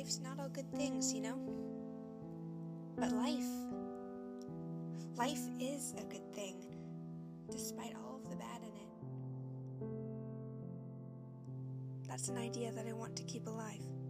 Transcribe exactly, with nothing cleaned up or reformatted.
life's not all good things, you know? But life, life is a good thing, despite all of the bad in it. That's an idea that I want to keep alive.